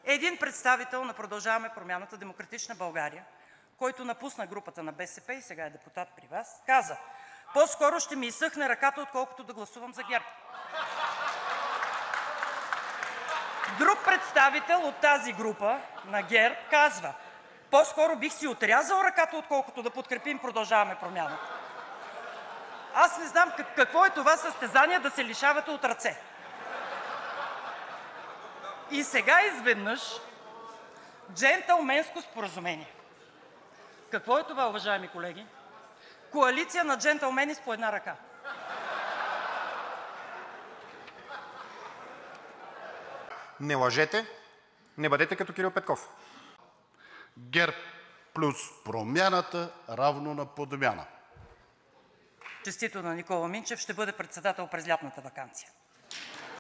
един представител на „Продължаваме Промяната – Демократична България“, който напусна групата на БСП и сега е депутат при Вас, каза: „По-скоро ще ми изсъхне ръката, отколкото да гласувам за ГЕРБ.“ Друг представител от тази група на ГЕРБ казва: „По-скоро бих си отрязал ръката, отколкото да подкрепим „Продължаваме Промяната.“ Аз не знам какво е това състезание да се лишавате от ръце. И сега изведнъж джентълменско споразумение. Какво е това, уважаеми колеги? Коалиция на джентълмени с по една ръка. Не лъжете, не бъдете като Кирил Петков. ГЕРБ плюс Промяната равно на подмяна. Честито на Никола Минчев, ще бъде председател през лятната ваканция.